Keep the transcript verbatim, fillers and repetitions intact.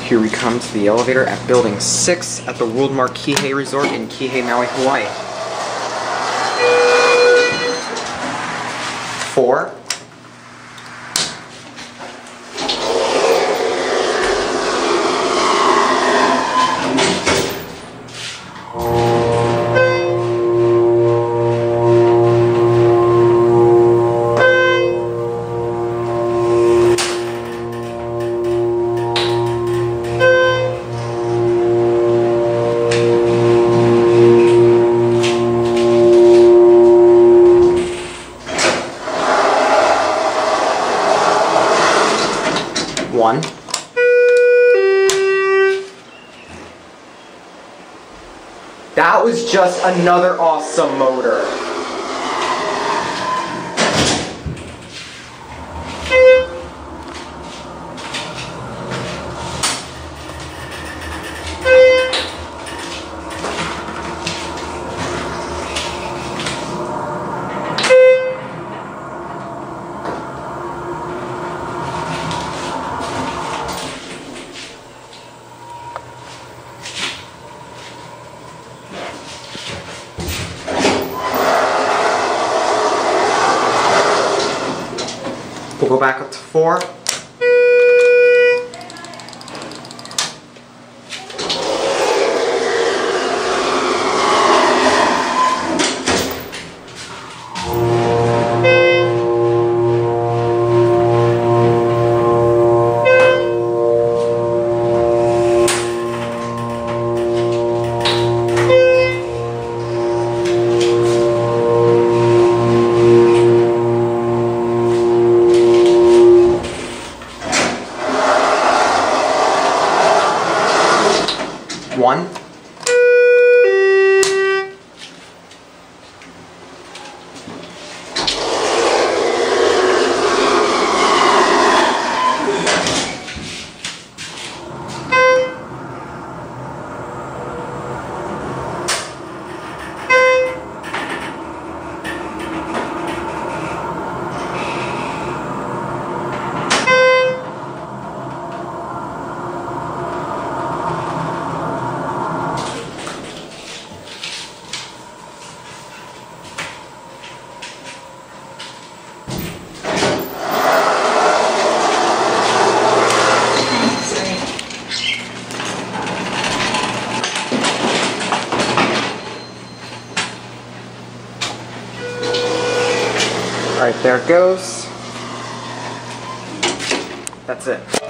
Here we come to the elevator at Building six at the WorldMark Kihei Resort in Kihei, Maui, Hawaii. Four. One. That was just another awesome motor. We'll go back up to four. One. Alright, there it goes. That's it.